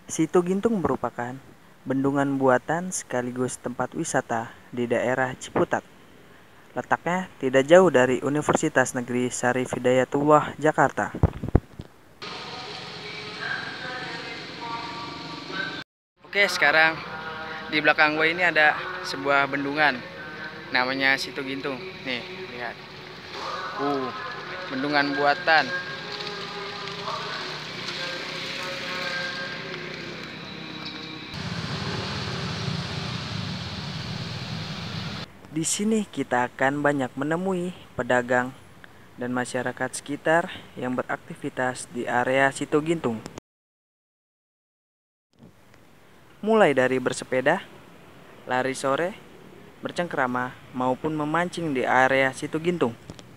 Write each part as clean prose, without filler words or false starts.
Situ Gintung merupakan bendungan buatan sekaligus tempat wisata di daerah Ciputat. Letaknya tidak jauh dari Universitas Negeri Syarif Hidayatullah, Jakarta. Oke, sekarang di belakang gue ini ada sebuah bendungan namanya Situ Gintung. Nih, lihat. Bendungan buatan. Di sini kita akan banyak menemui pedagang dan masyarakat sekitar yang beraktivitas di area Situ Gintung. Mulai dari bersepeda, lari sore, bercengkrama, maupun memancing di area Situ Gintung.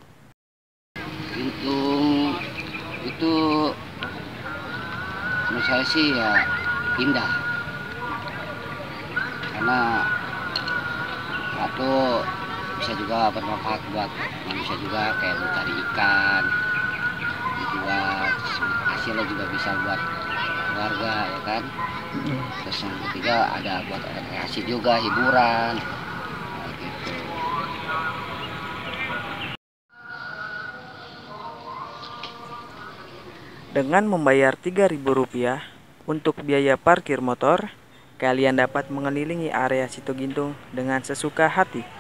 Gintung itu menurut saya sih ya indah, karena satu bisa juga bermanfaat buat manusia juga, kayak mencari ikan, dijual, hasilnya juga bisa buat keluarga ya kan. Terus yang ketiga ada buat rekreasi juga, hiburan gitu. Dengan membayar Rp3.000 untuk biaya parkir motor, kalian dapat mengelilingi area Situ Gintung dengan sesuka hati.